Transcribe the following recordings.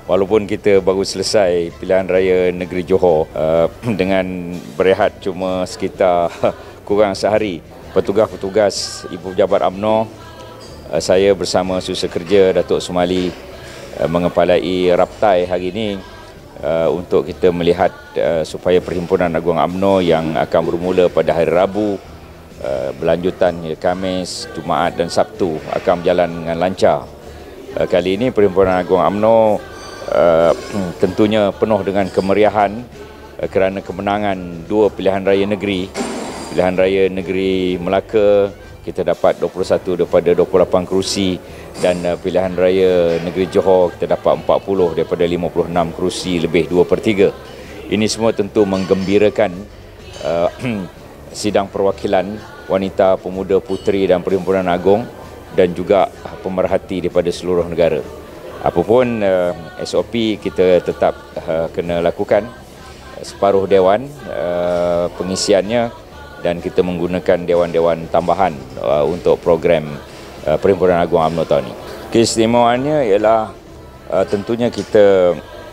walaupun kita baru selesai pilihan raya negeri Johor dengan berehat cuma sekitar kurang sehari, petugas-petugas Ibu Pejabat UMNO, saya bersama Susah Kerja Datuk Sumali mengepalai raptai hari ini untuk kita melihat supaya Perhimpunan Agung UMNO yang akan bermula pada hari Rabu, berlanjutan Khamis, Jumaat dan Sabtu akan berjalan dengan lancar. Kali ini Perhimpunan Agung UMNO tentunya penuh dengan kemeriahan kerana kemenangan dua pilihan raya negeri. Pilihan raya negeri Melaka kita dapat 21 daripada 28 kerusi, dan pilihan raya negeri Johor kita dapat 40 daripada 56 kerusi, lebih 2/3. Ini semua tentu menggembirakan sidang perwakilan wanita, pemuda, puteri dan Perhimpunan Agung dan juga pemerhati daripada seluruh negara. Apapun SOP kita tetap kena lakukan separuh dewan pengisiannya, dan kita menggunakan dewan-dewan tambahan untuk program Perhimpunan Agung UMNO tahun ini. Keistimewaannya ialah tentunya kita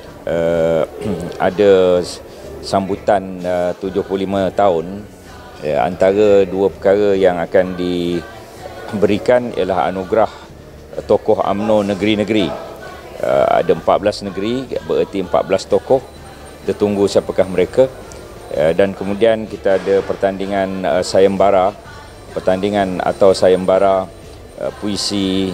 ada sambutan 75 tahun. Antara dua perkara yang akan diberikan ialah anugerah tokoh UMNO negeri-negeri. Ada 14 negeri, bererti 14 tokoh. Kita tunggu siapakah mereka. Dan kemudian kita ada pertandingan sayembara, puisi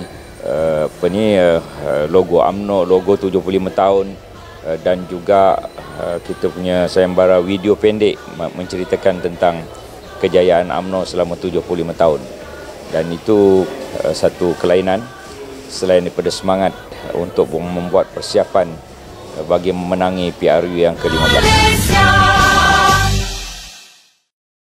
logo UMNO, logo 75 tahun, dan juga kita punya sayembara video pendek menceritakan tentang kejayaan UMNO selama 75 tahun. Dan itu satu kelainan selain daripada semangat untuk membuat persiapan bagi memenangi PRU yang ke-15.